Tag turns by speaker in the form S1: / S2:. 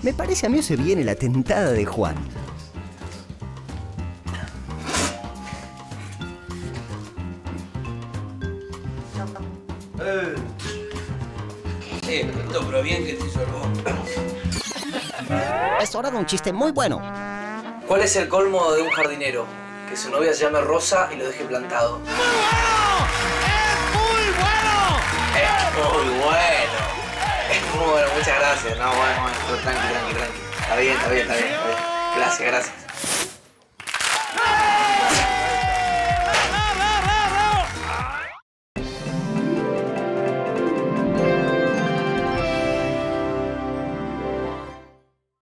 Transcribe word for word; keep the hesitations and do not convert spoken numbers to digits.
S1: Me parece a mí se viene la tentada de Juan.
S2: Eh, eh, poquito, pero bien que te hizo el vos.
S1: Es hora de un chiste muy bueno.
S2: ¿Cuál es el colmo de un jardinero? Que su novia se llame Rosa y lo deje plantado.
S3: ¡Muy bueno! ¡Es muy bueno!
S2: Es muy bueno. Es muy bueno, muchas gracias. No, bueno, bueno, tranqui, tranqui, tranqui. Está bien, está bien, está bien. Está bien. Gracias, gracias.